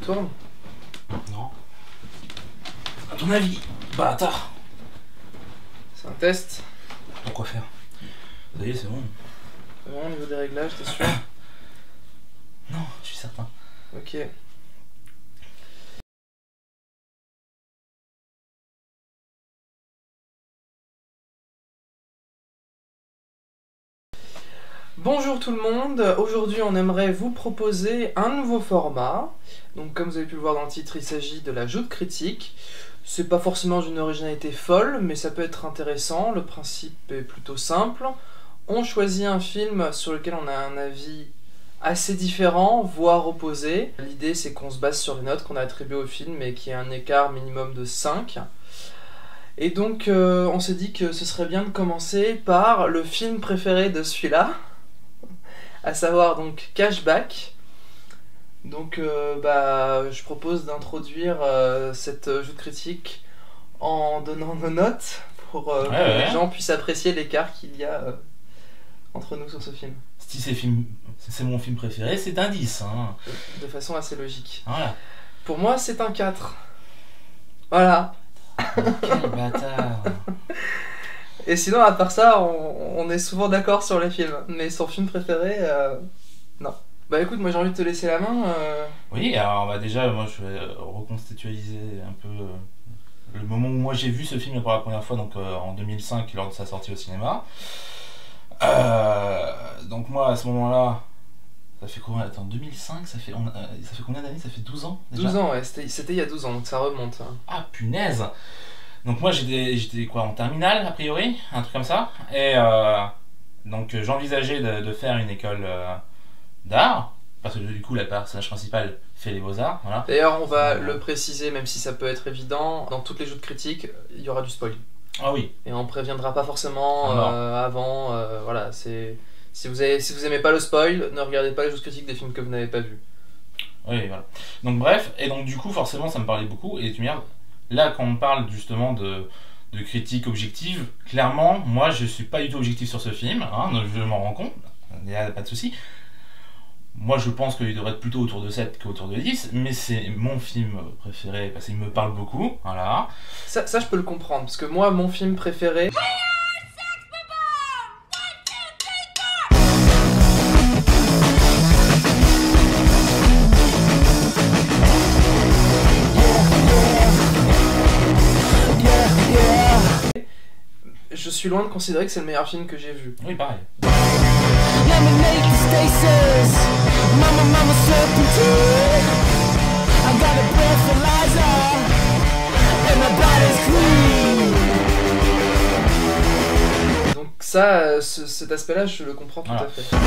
tourne? Non. À ton avis, bâtard. C'est un test. Pourquoi faire? Ça y est, c'est bon. C'est bon au niveau des réglages, t'es sûr? Non, je suis certain. Ok. Bonjour tout le monde, aujourd'hui on aimerait vous proposer un nouveau format. Donc comme vous avez pu le voir dans le titre, il s'agit de la joute critique. C'est pas forcément d'une originalité folle, mais ça peut être intéressant. Le principe est plutôt simple. On choisit un film sur lequel on a un avis assez différent, voire opposé. L'idée c'est qu'on se base sur les notes qu'on a attribuées au film et qu'il y ait un écart minimum de 5. Et donc on s'est dit que ce serait bien de commencer par le film préféré de celui-là, à savoir donc Cashback. Donc je propose d'introduire cette joute critique en donnant nos notes pour que les gens puissent apprécier l'écart qu'il y a entre nous sur ce film. Si c'est mon film préféré, c'est un 10. Hein. De façon assez logique. Voilà. Pour moi, c'est un 4. Voilà. Quel bâtard. Et sinon, à part ça, on est souvent d'accord sur les films. Mais son film préféré, non. Bah écoute, moi j'ai envie de te laisser la main. Oui, alors déjà, moi je vais reconstitualiser un peu le moment où moi j'ai vu ce film pour la première fois, donc en 2005, lors de sa sortie au cinéma. Donc moi à ce moment-là, ça fait combien? Attends, 2005, ça fait combien d'années? Ça fait 12 ans déjà? 12 ans, ouais, c'était il y a 12 ans, donc ça remonte. Hein. Ah punaise! Donc moi j'étais quoi, en terminale a priori, un truc comme ça, et donc j'envisageais de faire une école d'art, parce que du coup la personnage principal fait les beaux-arts, voilà. D'ailleurs on va le préciser, même si ça peut être évident, dans toutes les joutes critiques, il y aura du spoil. Ah oui. Et on préviendra pas forcément avant, voilà, c'est... Si vous aimez pas le spoil, ne regardez pas les joutes critiques des films que vous n'avez pas vus. Oui, voilà. Donc bref, et donc du coup forcément ça me parlait beaucoup, et tu me dis, là quand on parle justement de critique objective, clairement, moi je suis pas du tout objectif sur ce film, hein, je m'en rends compte, il n'y a pas de souci. Moi je pense qu'il devrait être plutôt autour de 7 qu'autour de 10, mais c'est mon film préféré parce qu'il me parle beaucoup, voilà. Ça je peux le comprendre, parce que moi mon film préféré... Je suis loin de considérer que c'est le meilleur film que j'ai vu. Oui, pareil. Donc ça, cet aspect-là, je le comprends tout à fait.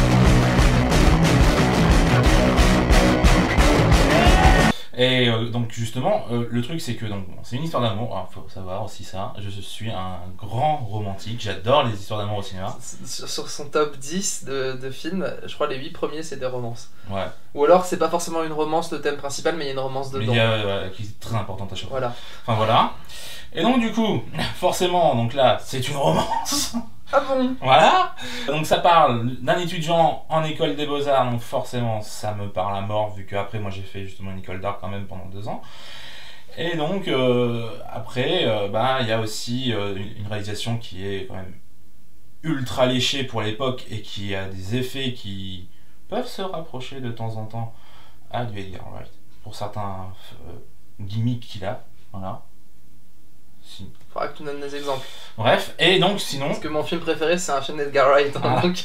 Et donc justement, le truc c'est que c'est une histoire d'amour, alors faut savoir aussi ça, je suis un grand romantique, j'adore les histoires d'amour au cinéma. Sur son top 10 de films, je crois les 8 premiers c'est des romances. Ouais. Ou alors c'est pas forcément une romance le thème principal, mais il y a une romance dedans. Mais qui est très importante à chaque fois. Voilà. Enfin voilà. Et donc du coup, forcément, donc là, c'est une romance. Ah bon? Voilà. Donc ça parle d'un étudiant en école des beaux-arts, donc forcément ça me parle à mort, vu qu'après moi j'ai fait justement une école d'art quand même pendant 2 ans. Et donc après, il y a aussi une réalisation qui est quand même ultra léchée pour l'époque et qui a des effets qui peuvent se rapprocher de temps en temps à du Edgar Wright, pour certains gimmicks qu'il a, voilà. Si. Faudra que tu donnes des exemples. Bref, et donc sinon... Parce que mon film préféré c'est un film d'Edgar Wright, hein, donc...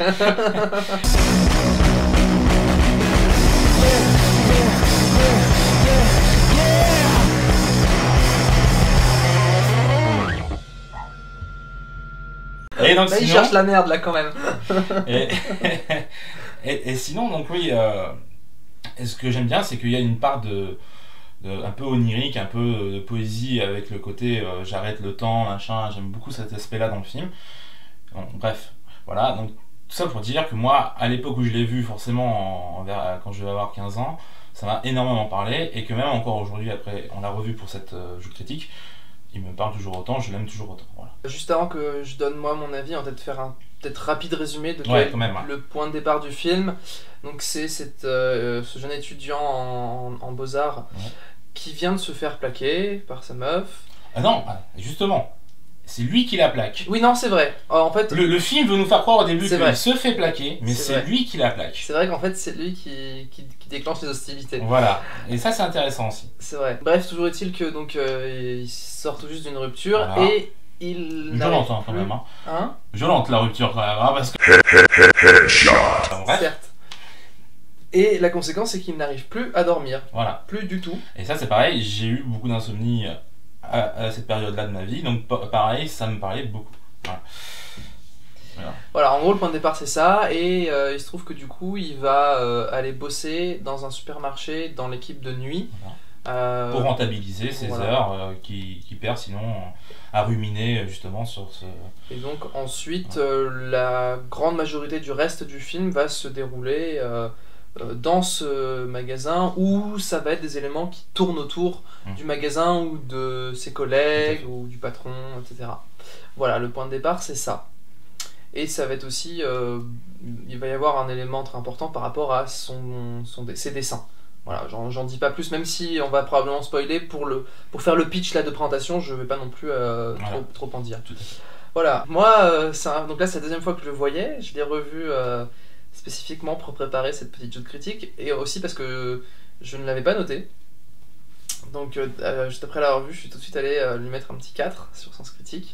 Et donc, là, sinon... il cherche la merde là quand même. et sinon, donc oui, et ce que j'aime bien, c'est qu'il y a une part un peu onirique, un peu de poésie avec le côté j'arrête le temps, machin, j'aime beaucoup cet aspect-là dans le film. Bon, bref, voilà, donc tout ça pour dire que moi, à l'époque où je l'ai vu, forcément, quand je vais avoir 15 ans, ça m'a énormément parlé, et que même encore aujourd'hui, après, on l'a revu pour cette joute critique, il me parle toujours autant, je l'aime toujours autant. Voilà. Juste avant que je donne moi mon avis, on va peut-être faire un rapide résumé de Ouais, quand même, ouais. le point de départ du film. Donc c'est ce jeune étudiant en beaux-arts qui vient de se faire plaquer par sa meuf. Ah non, justement, c'est lui qui la plaque. Oui, non, c'est vrai. En fait, Le film veut nous faire croire au début C'est qu'il vrai. se fait plaquer, mais C'est c'est vrai. lui qui la plaque. c'est vrai qu'en fait c'est lui qui déclenche les hostilités. Voilà, et ça c'est intéressant aussi. C'est vrai. Bref, toujours est-il que donc il sort tout juste d'une rupture Voilà. et il Violente n'arrive quand plus- même. Hein. Hein Violente la rupture quand même, hein, parce que... Bref, Certes. Et la conséquence c'est qu'il n'arrive plus à dormir. voilà. Plus du tout. Et ça c'est pareil, j'ai eu beaucoup d'insomnie à cette période-là de ma vie, donc pareil, ça me parlait beaucoup. Voilà. Voilà, en gros, le point de départ, c'est ça. Et il se trouve que du coup, il va aller bosser dans un supermarché dans l'équipe de nuit. Pour rentabiliser ses voilà. heures qui perd sinon à ruminer justement sur ce... Et donc, ensuite, la grande majorité du reste du film va se dérouler dans ce magasin où ça va être des éléments qui tournent autour du magasin ou de ses collègues ou du patron, etc. Voilà, le point de départ, c'est ça. Et ça va être aussi, il va y avoir un élément très important par rapport à ses dessins. Voilà, j'en dis pas plus, même si on va probablement spoiler pour faire le pitch là de présentation, je vais pas non plus trop en dire. Tout à fait. Voilà, moi, donc là c'est la deuxième fois que je le voyais, je l'ai revu spécifiquement pour préparer cette petite jeu de critique, et aussi parce que je ne l'avais pas noté. Donc juste après l'avoir vu, je suis tout de suite allé lui mettre un petit 4 sur Sens Critique.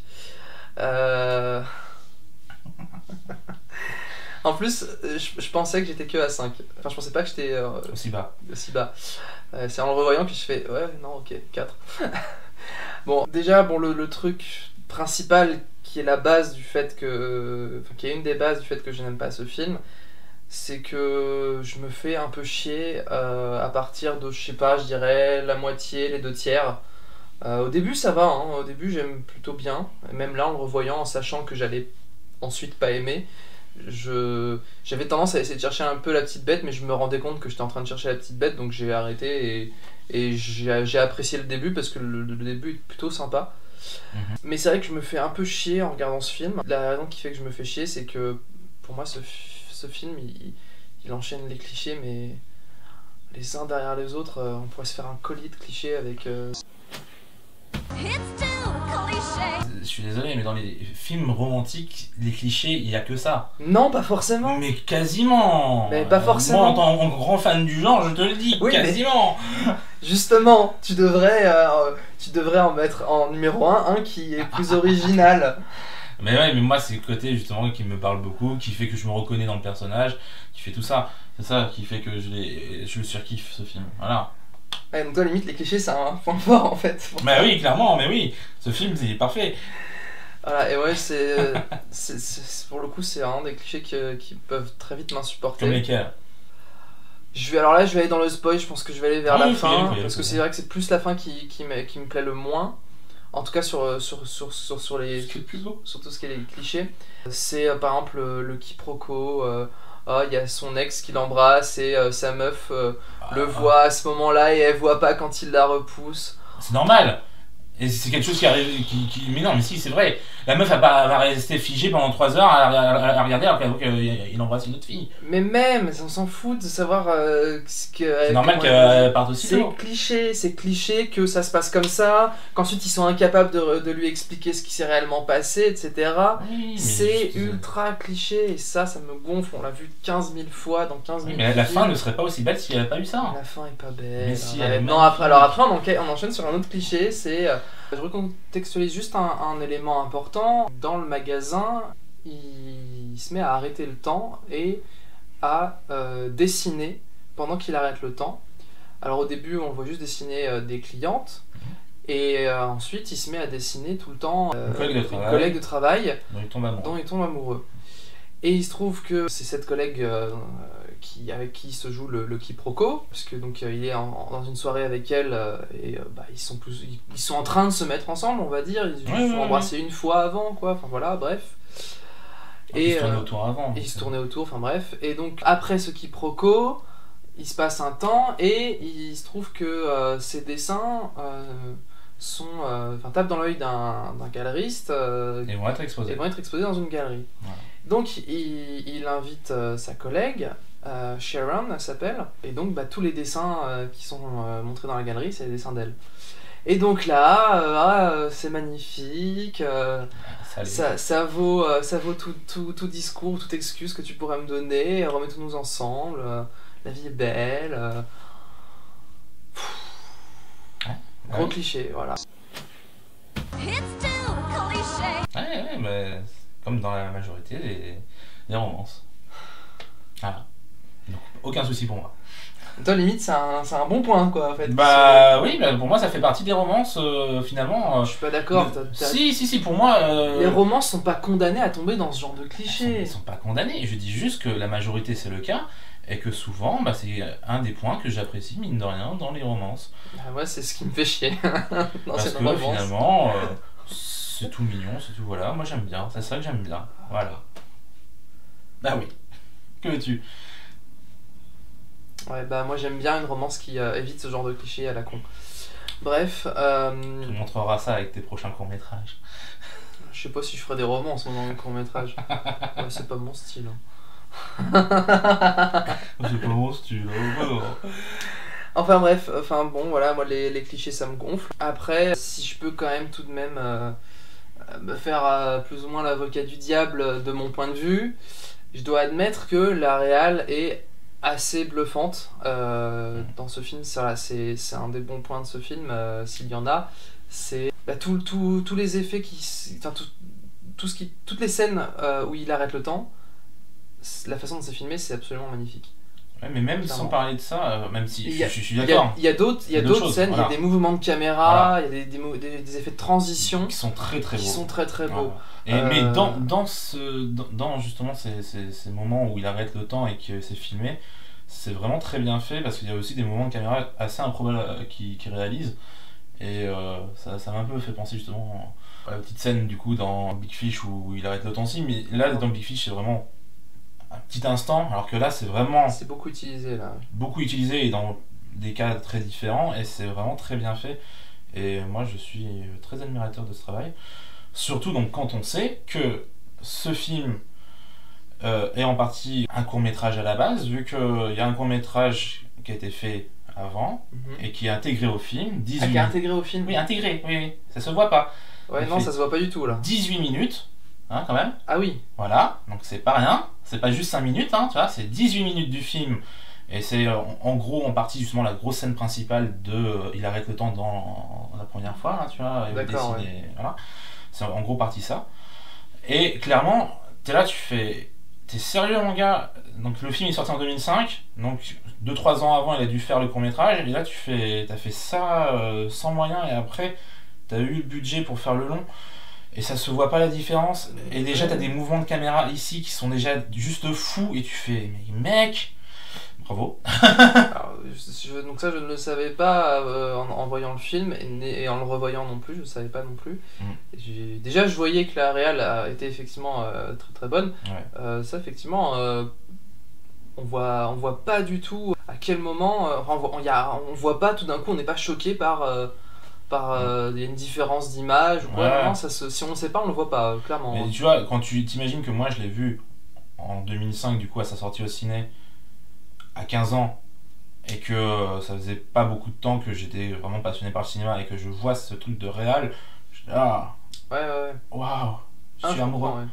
En plus, je pensais que j'étais que à 5. Enfin, je pensais pas que j'étais Aussi bas. aussi bas. C'est en le revoyant que je fais ouais, non, ok, 4. Bon, déjà, le truc principal qui est la base du fait que. Enfin, qui est une des bases du fait que je n'aime pas ce film, c'est que je me fais un peu chier à partir de, je sais pas, je dirais la moitié, les 2/3. Au début, ça va, hein. Au début, j'aime plutôt bien. Et même là, en le revoyant, en sachant que j'allais ensuite pas aimer, j'avais tendance à essayer de chercher un peu la petite bête, mais je me rendais compte que j'étais en train de chercher la petite bête, donc j'ai arrêté et j'ai apprécié le début parce que le début est plutôt sympa. Mais c'est vrai que je me fais un peu chier en regardant ce film. La raison qui fait que je me fais chier, c'est que pour moi, ce film, il enchaîne les clichés, mais les uns derrière les autres. On pourrait se faire un colis de clichés avec. Je suis désolé, mais dans les films romantiques, les clichés, il n'y a que ça. Non, pas forcément. Mais quasiment. Mais pas forcément. Moi, en tant que grand fan du genre, je te le dis, Oui, quasiment. Justement, tu devrais en mettre en numéro 1 un qui est plus original. Mais ouais, mais moi, c'est le côté justement qui me parle beaucoup, qui fait que je me reconnais dans le personnage, qui fait tout ça. C'est ça qui fait que je le surkiffe, ce film. Voilà. Ouais, donc toi, limite, les clichés, c'est un point fort en fait. Mais oui, clairement, mais oui. Ce film, il est parfait. Voilà, et ouais, pour le coup, c'est un des clichés qui peuvent très vite m'insupporter. Comme lesquels? Alors là, je vais aller dans le spoil, je pense que je vais aller vers la fin, oui, parce que c'est vrai que c'est plus la fin qui me plaît le moins. En tout cas, sur les. Ce qui est le plus beau. Sur tout ce qui est les clichés. C'est par exemple le quiproquo. Il y a son ex qui l'embrasse et sa meuf le voit à ce moment-là et elle voit pas quand il la repousse. C'est normal. Et c'est quelque chose qui arrive. Mais non, mais si, c'est vrai. La meuf va rester figée pendant 3 heures à regarder alors qu'il embrasse une autre fille. Mais même, on s'en fout de savoir ce que. C'est normal qu'elle parte aussi. C'est cliché que ça se passe comme ça, qu'ensuite ils sont incapables de lui expliquer ce qui s'est réellement passé, etc. Oui, c'est ultra cliché et ça me gonfle. On l'a vu 15 000 fois dans 15 000 mais la fin ne serait pas aussi belle s'il n'y avait pas eu ça. La fin est pas belle. Mais si, Non, après on enchaîne sur un autre cliché, c'est. Je recontextualise juste un élément important. Dans le magasin, il se met à arrêter le temps et à dessiner pendant qu'il arrête le temps. Alors au début, on voit juste dessiner des clientes. Et ensuite, il se met à dessiner tout le temps une collègue de travail dont il tombe amoureux. Et il se trouve que c'est cette collègue avec qui se joue le quiproquo, parce que donc il est dans une soirée avec elle et ils sont en train de se mettre ensemble, on va dire. Ils se sont embrassés une fois avant, quoi. Enfin voilà, bref. Et ils se tournaient autour avant. Et ils se tournaient autour, enfin bref. Et donc après ce quiproquo, il se passe un temps et il se trouve que ses dessins tapent dans l'œil d'un galeriste Ils vont être exposés. et vont être exposés dans une galerie. Voilà. Donc il invite sa collègue, Sharon elle s'appelle, et donc tous les dessins qui sont montrés dans la galerie, c'est les dessins d'elle. Et donc là, c'est magnifique, ça vaut tout discours, toute excuse que tu pourrais me donner, remettons-nous ensemble, la vie est belle. Gros cliché, voilà. Ouais, mais comme dans la majorité des romances. Voilà. Donc, aucun souci pour moi. Toi, limite, c'est un bon point, quoi, en fait. Bah oui, bah, pour moi, ça fait partie des romances, finalement. Je suis pas d'accord. Si, pour moi... Les romances sont pas condamnées à tomber dans ce genre de clichés. Ils sont pas condamnés. Je dis juste que la majorité, c'est le cas. Et que souvent, c'est un des points que j'apprécie, mine de rien, dans les romances. Moi, c'est ce qui me fait chier. Parce que finalement, c'est tout mignon, c'est tout, voilà. Moi, j'aime bien. C'est ça que j'aime bien. Voilà. Ah oui. Que veux-tu ? Ouais, moi j'aime bien une romance qui évite ce genre de clichés à la con. Bref. Tu montreras ça avec tes prochains courts-métrages. Je sais pas si je ferai des romances dans mes courts-métrages. Ouais, c'est pas mon style. C'est pas mon style. Enfin bref, bon voilà, moi les clichés ça me gonfle. Après, si je peux quand même tout de même me faire plus ou moins l'avocat du diable de mon point de vue, je dois admettre que la réal est assez bluffante dans ce film. C'est un des bons points de ce film, s'il y en a. C'est tous les effets toutes les scènes où il arrête le temps, la façon dont c'est filmé, c'est absolument magnifique. Ouais, mais même sans parler de ça, même si je suis d'accord. Il y a d'autres scènes, voilà. Il y a des mouvements de caméra, il y a des effets de transition qui sont très très beaux. Voilà. Mais dans justement ces moments où il arrête le temps et que c'est filmé, c'est vraiment très bien fait parce qu'il y a aussi des mouvements de caméra assez improbables qu'il réalise. Et ça m'a un peu fait penser justement à la petite scène du coup dans Big Fish où il arrête le temps aussi. Mais là, dans Big Fish, c'est vraiment un petit instant, alors que là c'est vraiment... C'est beaucoup utilisé là. Beaucoup utilisé et dans des cas très différents et c'est vraiment très bien fait. Et moi je suis très admirateur de ce travail. Surtout donc quand on sait que ce film est en partie un court-métrage à la base, vu qu'il y a un court-métrage qui a été fait avant et qui est intégré au film. 18... qui est intégré au film ? Oui, intégré, oui. Ça se voit pas. Ouais, non, ça se voit pas du tout là. 18 minutes. Hein, quand même. Ah oui. Voilà, donc c'est pas rien, c'est pas juste 5 minutes, hein, tu vois, c'est 18 minutes du film, et c'est en gros en partie justement la grosse scène principale de Il arrête le temps dans la première fois, hein, tu vois, d'accord, voilà. C'est en gros partie ça. Et clairement, t'es là, t'es sérieux mon gars, donc le film est sorti en 2005, donc 2-3 ans avant il a dû faire le court-métrage, et là t'as fait ça sans moyens, et après t'as eu le budget pour faire le long. Et ça se voit pas la différence. Et déjà, t'as des mouvements de caméra ici qui sont déjà juste fous. Et tu fais, mais mec, bravo. Alors, donc ça, je ne le savais pas en voyant le film et en le revoyant non plus. Je ne savais pas non plus. Déjà, je voyais que la réal a été effectivement très très bonne. Ouais. Ça, effectivement, on voit pas du tout à quel moment. On voit pas tout d'un coup. On n'est pas choqué par une différence d'image ou quoi. Ouais. Non, si on ne sait pas, on le voit pas, clairement. Mais tu vois, quand tu t'imagines que moi je l'ai vu en 2005, du coup, à sa sortie au ciné, à 15 ans, et que ça faisait pas beaucoup de temps que j'étais vraiment passionné par le cinéma et que je vois ce truc de réal, je dis ouais. Waouh, je suis amoureux. Comprends, ouais.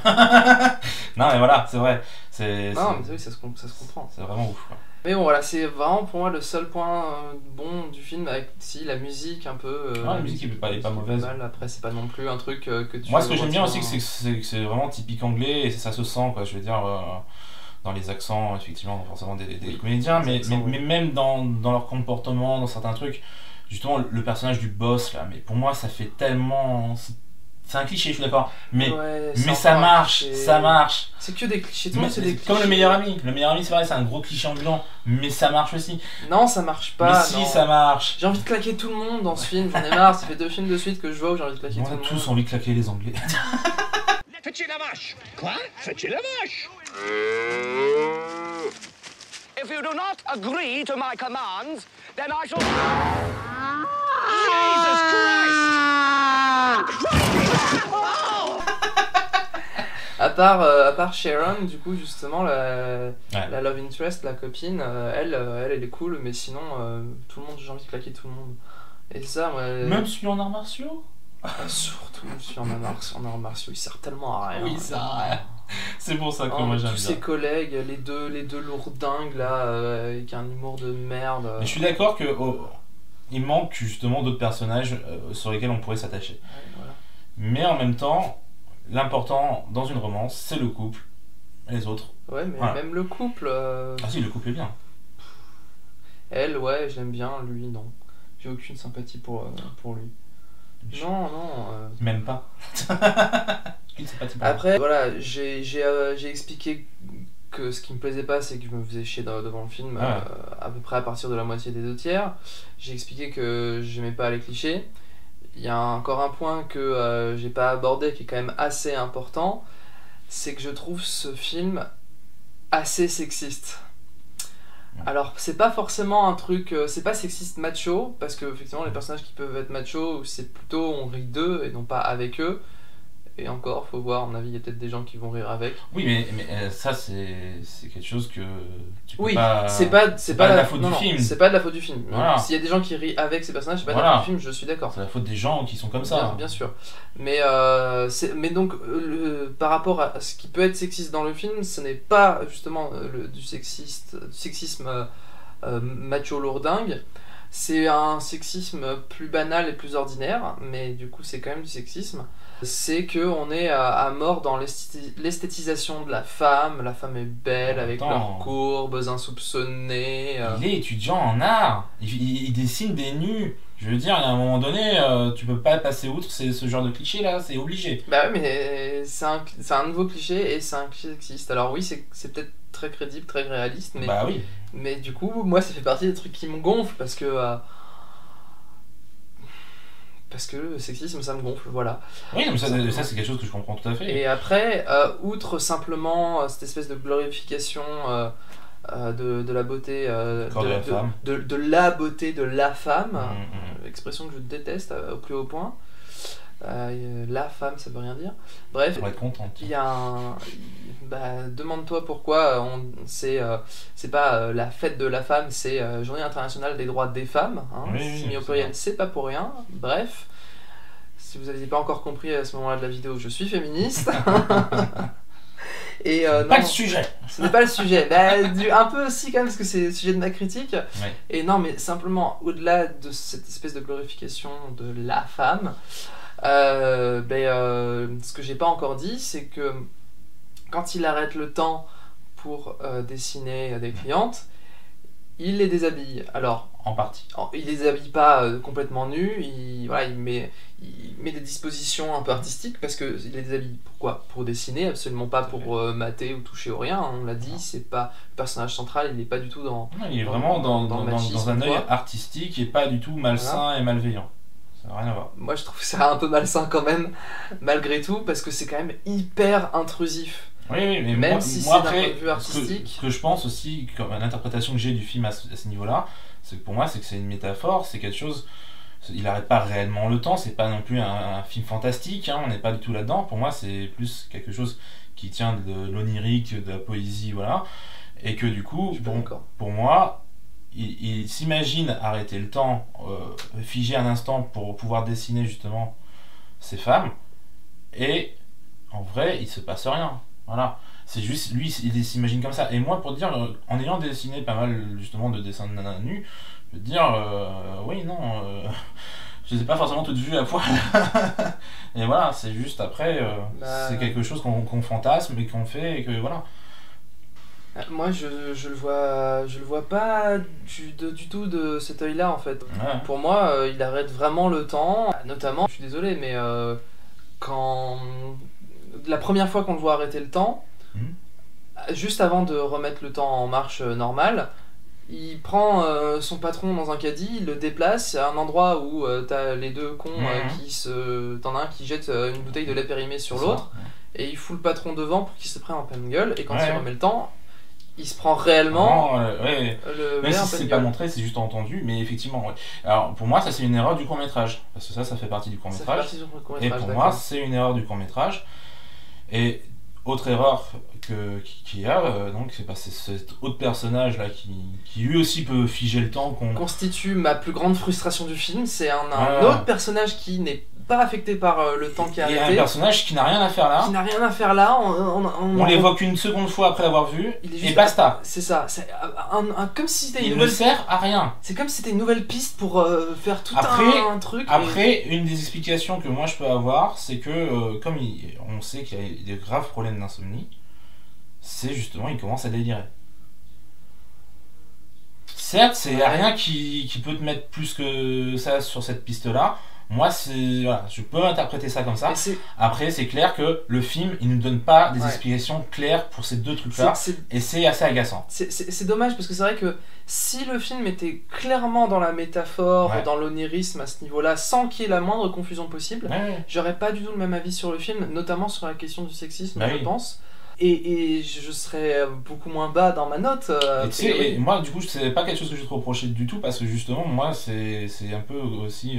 Non, mais voilà, c'est vrai. Mais oui, ça se comprend. C'est vraiment ouf, quoi. Mais bon, voilà, c'est vraiment pour moi le seul point bon du film, avec la musique un peu. La musique est pas mauvaise. Après, c'est pas non plus un truc que tu. Moi, ce que j'aime bien aussi, c'est que c'est vraiment typique anglais et ça se sent, quoi. Je veux dire, dans les accents, effectivement, forcément des comédiens, mais même dans leur comportement, dans certains trucs. Justement, le personnage du boss, là, mais pour moi, ça fait tellement. C'est un cliché, je suis d'accord, mais ça marche, ça marche. C'est que des clichés, tout le monde c'est des clichés. Comme le meilleur ami, c'est vrai, c'est un gros cliché ambulant, mais ça marche aussi. Non, ça marche pas. Mais si, ça marche. J'ai envie de claquer tout le monde dans ce film, j'en ai marre, ça fait 2 films de suite que je vois où j'ai envie de claquer tout le monde. On a tous envie de claquer les Anglais. Faites la vache. Quoi? Faites la vache. If you do not agree to my commands, then I shall... Jesus Christ! À part Sharon, du coup, justement, la love interest, la copine, elle est cool, mais sinon, tout le monde, j'ai envie de claquer tout le monde. Et ça, ouais. Même celui en arts martiaux. Surtout celui en arts martiaux, il sert tellement à rien. Oui, ça sert à rien. C'est pour ça que moi j'aime bien. Tous ses collègues, les deux lourdingues là, avec un humour de merde. Mais je suis d'accord que il manque justement d'autres personnages sur lesquels on pourrait s'attacher. Ouais, voilà. Mais en même temps, l'important dans une romance, c'est le couple. Et les autres. Ouais, mais voilà. même le couple. Ah si, le couple est bien. Elle, ouais, je l'aime bien, lui, non. J'ai aucune sympathie pour lui. Non. Même pas. Aucune sympathie pour Après, voilà, j'ai expliqué que ce qui me plaisait pas, c'est que je me faisais chier devant le film à peu près à partir de la moitié des 2/3. J'ai expliqué que j'aimais pas les clichés. Il y a encore un point que j'ai pas abordé qui est quand même assez important, c'est que je trouve ce film assez sexiste. Alors, c'est pas forcément un truc, c'est pas sexiste macho, parce que effectivement les personnages qui peuvent être macho, c'est plutôt on rit d'eux et non pas avec eux. Et encore, faut voir, à mon avis, il y a peut-être des gens qui vont rire avec. Oui, mais ça, c'est quelque chose que tu peux Oui, pas... c'est pas de la faute du film. C'est pas de la faute du film. Voilà. S'il y a des gens qui rient avec ces personnages, c'est pas de la faute du film, je suis d'accord. C'est la faute des gens qui sont comme ça. Bien sûr. Mais donc, par rapport à ce qui peut être sexiste dans le film, ce n'est pas justement du sexisme macho lourdingue. C'est un sexisme plus banal et plus ordinaire, mais du coup c'est quand même du sexisme. C'est qu'on est à mort dans l'esthétisation de la femme est belle avec leurs courbes insoupçonnées. Il est étudiant en art, il dessine des nus. Je veux dire, à un moment donné, tu peux pas passer outre ce genre de cliché là, c'est obligé. Bah oui, mais c'est un nouveau cliché et c'est un cliché sexiste. Alors oui, c'est peut-être très crédible, très réaliste, mais, bah oui. Mais du coup, moi ça fait partie des trucs qui me gonflent parce que le sexisme ça me gonfle, voilà. Oui, mais ça c'est quelque chose que je comprends tout à fait. Et après, outre simplement cette espèce de glorification de la beauté de la beauté de la femme, expression que je déteste au plus haut point. La femme, ça veut rien dire. Bref, pour être contente. Il y a demande-toi pourquoi c'est pas la fête de la femme, c'est Journée internationale des droits des femmes. Hein, oui, mis au pluriel, c'est pas pour rien. Bref, si vous n'aviez pas encore compris à ce moment-là de la vidéo, je suis féministe. Et pas le sujet. Ce n'est pas le sujet. Un peu aussi quand même parce que c'est le sujet de ma critique. Ouais. Et non, mais simplement au-delà de cette espèce de glorification de la femme. Ce que j'ai pas encore dit, c'est que quand il arrête le temps pour dessiner des clientes, il les déshabille. Alors, en partie. Il les habille pas complètement nus, il met des dispositions un peu artistiques parce que il les déshabille. Pourquoi ? Pour dessiner, absolument pas pour mater ou toucher au rien. On l'a dit, c'est pas le personnage central, il n'est pas du tout dans. Non, il est vraiment dans un œil artistique et pas du tout malsain voilà. Et malveillant. Ça n'a rien à voir. Moi je trouve ça un peu malsain quand même, malgré tout, parce que c'est quand même hyper intrusif. Oui, mais même moi, si c'est moi d'un après, point de vue artistique. Ce que je pense aussi, comme l'interprétation que j'ai du film à ce niveau-là, c'est que pour moi, c'est que c'est une métaphore, c'est quelque chose. Il n'arrête pas réellement le temps, c'est pas non plus un film fantastique, hein, on n'est pas du tout là-dedans. Pour moi, c'est plus quelque chose qui tient de l'onirique, de la poésie, voilà. Et que du coup, pour moi, il s'imagine arrêter le temps, figer un instant pour pouvoir dessiner justement ces femmes, et en vrai, il se passe rien. Voilà. C'est juste, lui, il s'imagine comme ça. Et moi, pour dire, en ayant dessiné pas mal justement de dessins de nanas nues, je veux dire, oui, non, je les ai pas forcément toutes vues à poil. Et voilà, c'est juste après, c'est quelque chose qu'on fantasme et qu'on fait, et que voilà. Moi, je le vois pas du tout de cet œil-là, en fait. Ouais. Pour moi, il arrête vraiment le temps. Notamment, je suis désolé, mais quand... La première fois qu'on le voit arrêter le temps, juste avant de remettre le temps en marche normale, il prend son patron dans un caddie, il le déplace à un endroit où t'as les deux cons t'en as un qui jette une bouteille de lait périmé sur l'autre, et il fout le patron devant pour qu'il se prenne en pleine gueule, et quand il remet le temps, il se prend réellement ouais. le Même verre en si c'est pleine pas gueule. montré, c'est juste entendu, mais effectivement, ouais. Alors pour moi, ça c'est une erreur du court-métrage, parce que ça fait partie du Ça fait court-métrage. partie du Et court-métrage, pour d'accord. moi, c'est une erreur du court-métrage. Et autre erreur qu'il y a, donc, c'est cet autre personnage là qui lui aussi peut figer le temps Constitue ma plus grande frustration du film, c'est un Voilà. autre personnage qui n'est pas affecté par le temps qui est Et un arrêté, personnage qui n'a rien à faire là. qui n'a rien à faire là. On l'évoque une seconde fois après l'avoir vu, Il est et juste- basta. C'est ça, c'est comme si c'était une Il ne nouvelle. sert à rien. C'est comme si c'était une nouvelle piste pour faire tout Après- un truc. Après, une des explications que moi je peux avoir, c'est que comme on sait qu'il y a des graves problèmes d'insomnie, c'est justement il commence à délirer. Certes, c'est rien qui peut te mettre plus que ça sur cette piste-là. Moi, voilà, je peux interpréter ça comme ça. Mais c'est- Après, c'est clair que le film, il ne nous donne pas des Ouais. explications claires pour ces deux trucs-là, c'est- et c'est assez agaçant. c'est dommage parce que c'est vrai que si le film était clairement dans la métaphore, Ouais. dans l'onirisme à ce niveau-là, sans qu'il y ait la moindre confusion possible, Ouais. j'aurais pas du tout le même avis sur le film, notamment sur la question du sexisme, Bah je oui. pense. Et je serais beaucoup moins bas dans ma note. Et tu sais, et moi, du coup, c'est pas quelque chose que je te reprochais du tout, parce que justement, moi, c'est un peu aussi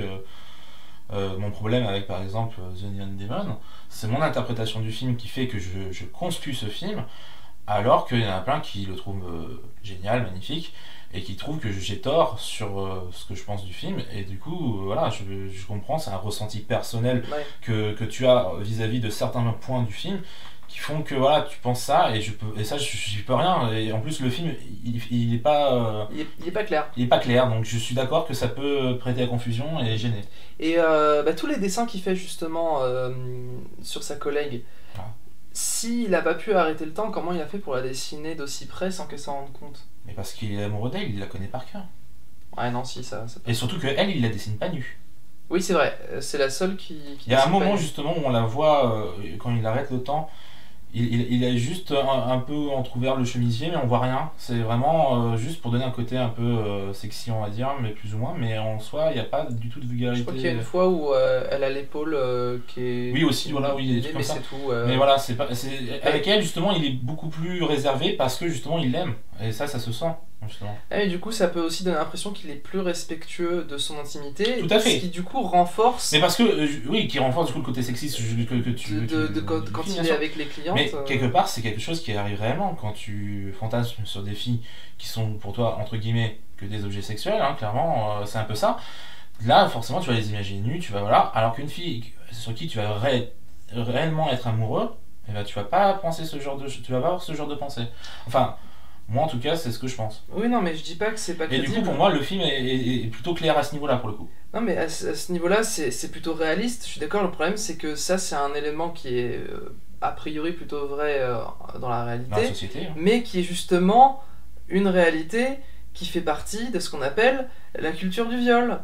mon problème avec, par exemple, The Neon Demon. C'est mon interprétation du film qui fait que je conspue ce film, alors qu'il y en a plein qui le trouvent génial, magnifique, et qui trouvent que j'ai tort sur ce que je pense du film. Et du coup, voilà, je comprends, c'est un ressenti personnel Ouais. que tu as vis-à-vis de certains points du film qui font que voilà, tu penses ça, et ça, j'y peux rien. Et en plus, le film, il est pas. Il est pas clair. Il est pas clair, donc je suis d'accord que ça peut prêter à confusion et gêner. Et tous les dessins qu'il fait justement sur sa collègue, Ah. s'il a pas pu arrêter le temps, comment il a fait pour la dessiner d'aussi près sans qu'elle s'en rende compte? Mais parce qu'il est amoureux d'elle, il la connaît par cœur. Ouais, non, si, ça. Et surtout que elle, il la dessine pas nue. Oui, c'est vrai, c'est la seule qui Il y a un dessine pas moment nu. justement où on la voit, quand il arrête le temps, il a juste un peu entrouvert le chemisier, mais on voit rien. C'est vraiment juste pour donner un côté un peu sexy, on va dire, mais plus ou moins. Mais en soi, il n'y a pas du tout de Je vulgarité. crois qu'il y a une fois où elle a l'épaule qui est. Oui, aussi, voilà, oui, des trucs mais comme ça. c'est tout. Mais voilà, avec elle, justement, il est beaucoup plus réservé parce que justement, il l'aime. Et ça se sent, justement. Et du coup, ça peut aussi donner l'impression qu'il est plus respectueux de son intimité. Tout à fait. Ce qui, du coup, renforce Mais parce que, oui, qui renforce du coup le côté sexiste que tu. quand du film, il bien est sûr. avec les clientes. Mais quelque part, c'est quelque chose qui arrive réellement quand tu fantasmes sur des filles qui sont pour toi, entre guillemets, que des objets sexuels, hein, clairement, c'est un peu ça. Là, forcément, tu vas les imaginer nues, tu vas voilà. Alors qu'une fille sur qui tu vas réellement être amoureux, eh ben, tu vas pas penser tu vas pas avoir ce genre de pensée. Enfin, moi en tout cas, c'est ce que je pense. Oui, non, mais je dis pas que c'est pas Et crédible. du coup, pour moi, le film est plutôt clair à ce niveau-là, pour le coup. Non, mais à ce niveau-là, c'est plutôt réaliste. Je suis d'accord, le problème, c'est que ça, c'est un élément qui est a priori plutôt vrai dans la réalité, Dans la société. Hein. mais qui est justement une réalité qui fait partie de ce qu'on appelle la culture du viol.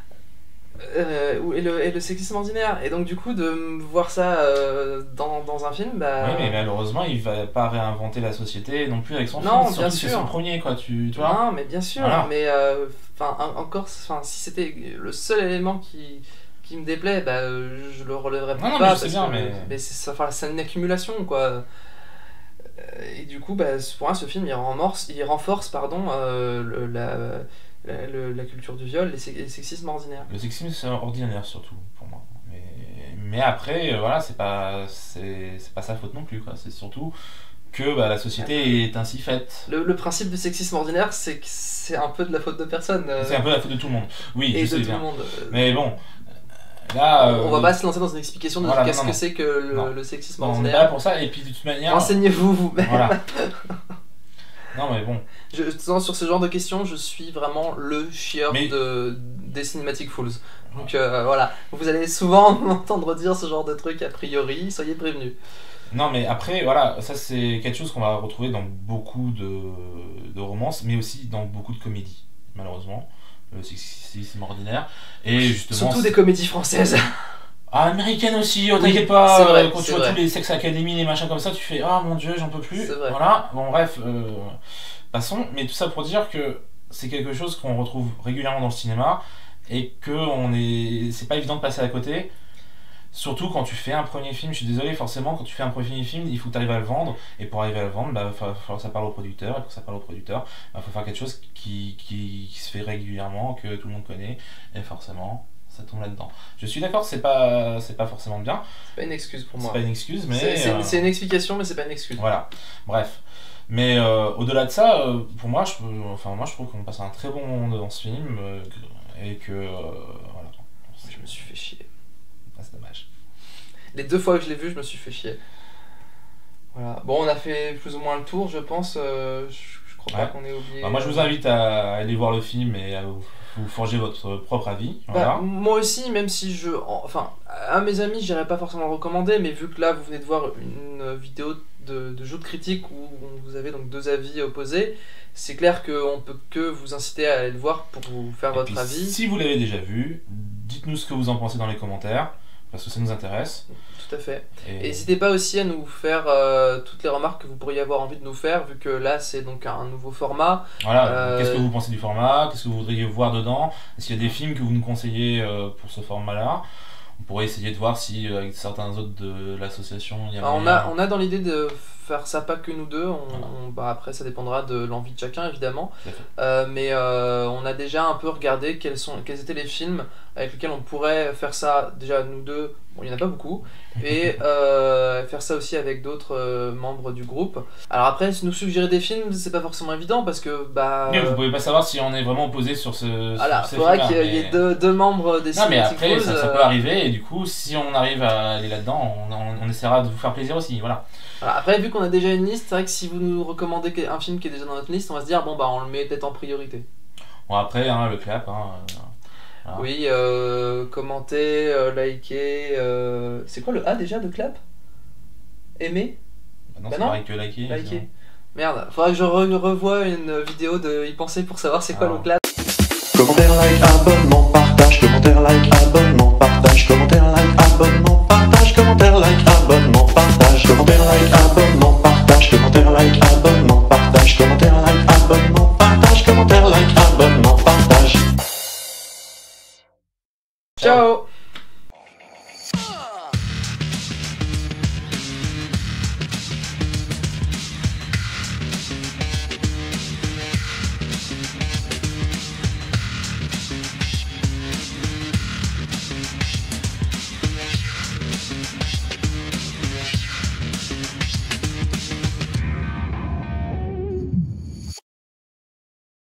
Et le sexisme ordinaire. Et donc, du coup, de voir ça dans un film, bah. Oui, mais malheureusement, il va pas réinventer la société non plus avec son Non, film. bien Surtout, c'est sûr. son premier, quoi. Tu vois. Non, mais bien sûr, Voilà. mais encore, si c'était le seul élément qui me déplaît, bah, je le relèverais Non, non, pas mais je sais parce bien, que mais- c'est une accumulation, quoi. Et du coup, bah, pour moi, ce film, il renforce pardon, la culture du viol, les sexismes ordinaires. Le sexisme, c'est ordinaire, surtout, pour moi. Mais après, voilà, c'est pas sa faute non plus, quoi. C'est surtout que bah, la société est ainsi faite. Le principe du sexisme ordinaire, c'est que c'est un peu de la faute de personne. C'est un peu la faute de tout le monde. Oui, et je sais de tout bien. le monde. Mais bon, là... On va pas se lancer dans une explication de voilà, qu'est-ce non, que non. c'est que Non. le sexisme bon, on n'est ordinaire. pas là pour ça, et puis de toute manière... Renseignez-vous vous-même. Voilà. Non, mais bon. Sur ce genre de questions, je suis vraiment le chieur Mais- des Cinematic Fools. Donc voilà, vous allez souvent m'entendre dire ce genre de trucs a priori, soyez prévenus. Non, mais après, voilà, ça c'est quelque chose qu'on va retrouver dans beaucoup de romances, mais aussi dans beaucoup de comédies, malheureusement. Le sexisme ordinaire. Et justement... Surtout des comédies françaises. Ah, américaine aussi, oh, Oui, t'inquiète pas, c'est vrai, quand c'est tu vois vrai. tous les Sex Academy, les machins comme ça, tu fais ah mon dieu, j'en peux plus. C'est vrai. Voilà, bon, bref, passons, mais tout ça pour dire que c'est quelque chose qu'on retrouve régulièrement dans le cinéma et que c'est pas évident de passer à côté. Surtout quand tu fais un premier film, je suis désolé, forcément, quand tu fais un premier film, il faut que tu arrives à le vendre. Et pour arriver à le vendre, il va falloir que ça parle au producteur. Et pour que ça parle au producteur, il faut faire quelque chose qui se fait régulièrement, que tout le monde connaît. Et forcément, ça tombe là-dedans. Je suis d'accord, c'est pas forcément bien. C'est pas une excuse pour moi. C'est pas une excuse, mais... C'est une explication, mais c'est pas une excuse. Voilà, bref. Mais au-delà de ça, pour moi, je trouve qu'on passe un très bon moment dans ce film. Et que... voilà. Je me suis fait chier. Ah, c'est dommage. Les 2 fois que je l'ai vu, je me suis fait chier. Voilà. Bon, on a fait plus ou moins le tour, je pense. Je crois pas qu'on ait oublié. Bah, moi, je vous invite à aller voir le film et à vous forger votre propre avis. Voilà. Bah, moi aussi, même si enfin, à mes amis, je n'irais pas forcément le recommander, mais vu que là, vous venez de voir une vidéo de jeu de critique où vous avez donc 2 avis opposés, c'est clair qu'on peut que vous inciter à aller le voir pour vous faire votre avis. Si vous l'avez déjà vu, dites-nous ce que vous en pensez dans les commentaires, parce que ça nous intéresse. Tout à fait. Et n'hésitez pas aussi à nous faire toutes les remarques que vous pourriez avoir envie de nous faire, vu que là c'est donc un nouveau format. Voilà, qu'est-ce que vous pensez du format? Qu'est-ce que vous voudriez voir dedans? Est-ce qu'il y a des films que vous nous conseillez pour ce format-là? On pourrait essayer de voir si avec certains autres de l'association il y a... on a dans l'idée de faire ça pas que nous deux, bah après ça dépendra de l'envie de chacun évidemment, mais on a déjà un peu regardé quels étaient les films avec lesquels on pourrait faire ça, déjà nous deux, bon il n'y en a pas beaucoup, et faire ça aussi avec d'autres membres du groupe. Alors après, nous suggérer des films, c'est pas forcément évident parce que vous pouvez pas savoir si on est vraiment opposé sur ce. Voilà, il faudrait qu'il y ait deux membres des Non mais après ça peut arriver et du coup si on arrive à aller là-dedans, on essaiera de vous faire plaisir aussi, voilà. Alors après, vu qu'on a déjà une liste, c'est vrai que si vous nous recommandez un film qui est déjà dans notre liste, on va se dire bon bah on le met peut-être en priorité. Bon après le clap voilà. Oui, commenter, liker, c'est quoi le A déjà de clap? Aimer? Non, c'est pareil que liker. Liker. Merde, faudra que je revoie une vidéo de y penser pour savoir c'est quoi le clap. Commentaire, like, abonnement, partage, commentaire, like, abonnement, partage, commentaire, like, abonnement.